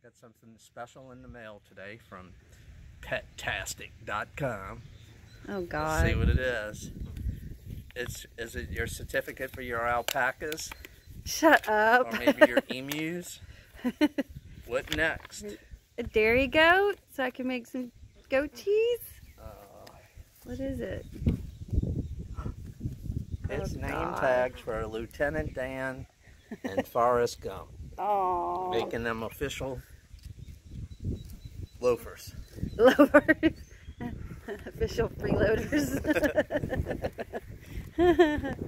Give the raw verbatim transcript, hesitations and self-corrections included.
Got something special in the mail today from pet tastic dot com. Oh God. Let's see what it is. It's is it your certificate for your alpacas? Shut up. Or maybe your emus? What next? A dairy goat, so I can make some goat cheese? Uh, What is it? it's Oh, name God. tags for Lieutenant Dan and Forrest Gump. Oh. Making them official loafers. Loafers. Official freeloaders.